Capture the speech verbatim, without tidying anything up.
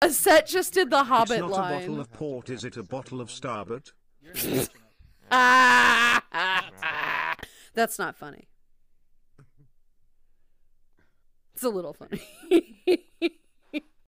A set just did the Hobbit It's not line. a bottle of port, is it a bottle of starboard? That's not funny. It's a little funny.